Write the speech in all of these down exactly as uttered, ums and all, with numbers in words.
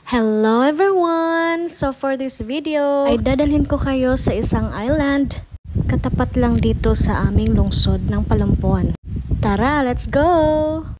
Hello everyone! So for this video, ay dadalhin ko kayo sa isang island. Katapat lang dito sa aming lungsod ng Palumpuan. Tara, let's go!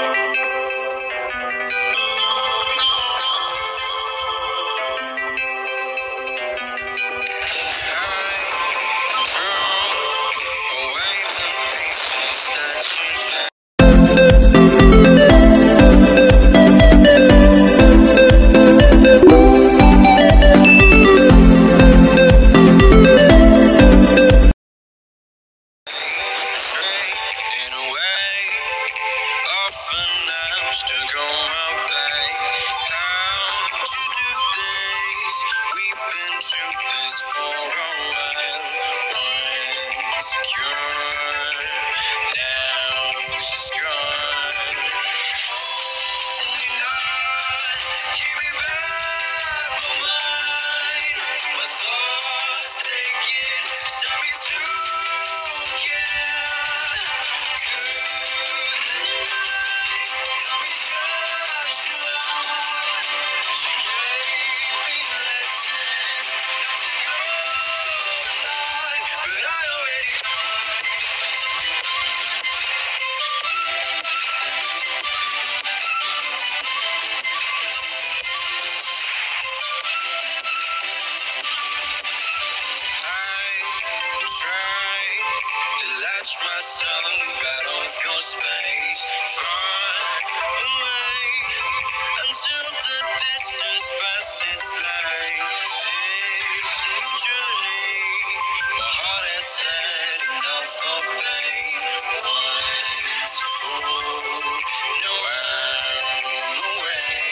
Myself out of your space, far away until the distance passes like this new journey. My heart has said enough of pain. Once full, now I'm away.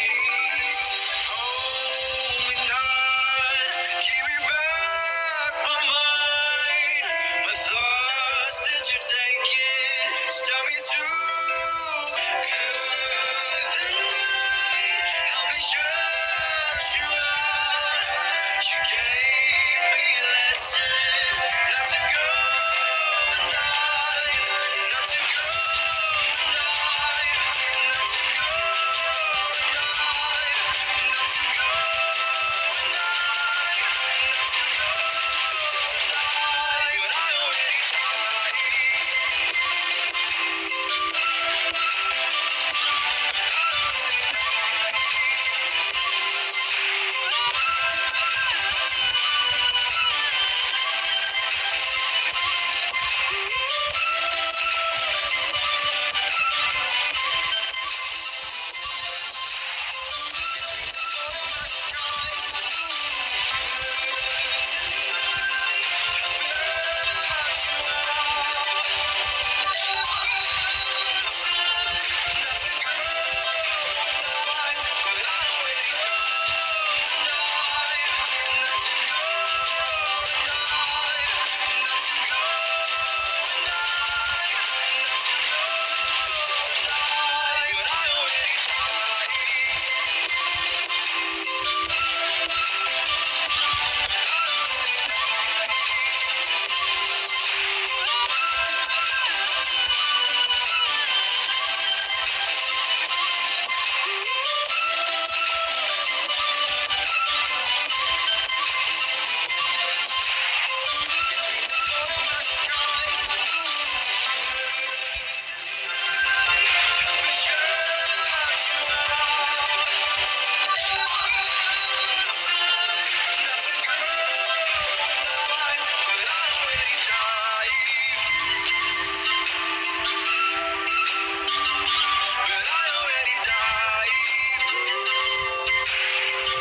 Hold me tight, keep me back my mind, my thoughts that you take it, stop me through. Good the night, help me shut you out. You gave me a lesson not to go tonight, not to go tonight, not to go tonight, not to go tonight, not to go tonight. But I already tried.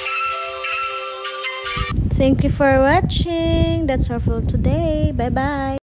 Thank you for watching. That's all for today. Bye bye.